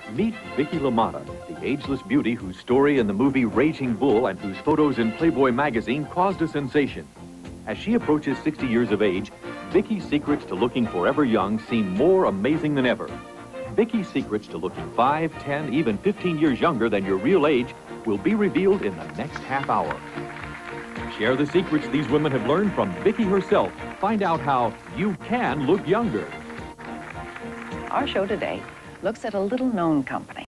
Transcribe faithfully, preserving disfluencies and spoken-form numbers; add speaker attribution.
Speaker 1: Meet Vikki LaMotta, the ageless beauty whose story in the movie Raging Bull and whose photos in Playboy magazine caused a sensation. As she approaches sixty years of age, Vikki's secrets to looking forever young seem more amazing than ever. Vikki's secrets to looking five, ten, even fifteen years younger than your real age will be revealed in the next half hour. Share the secrets these women have learned from Vikki herself. Find out how you can look younger.
Speaker 2: Our show today looks at a little-known company.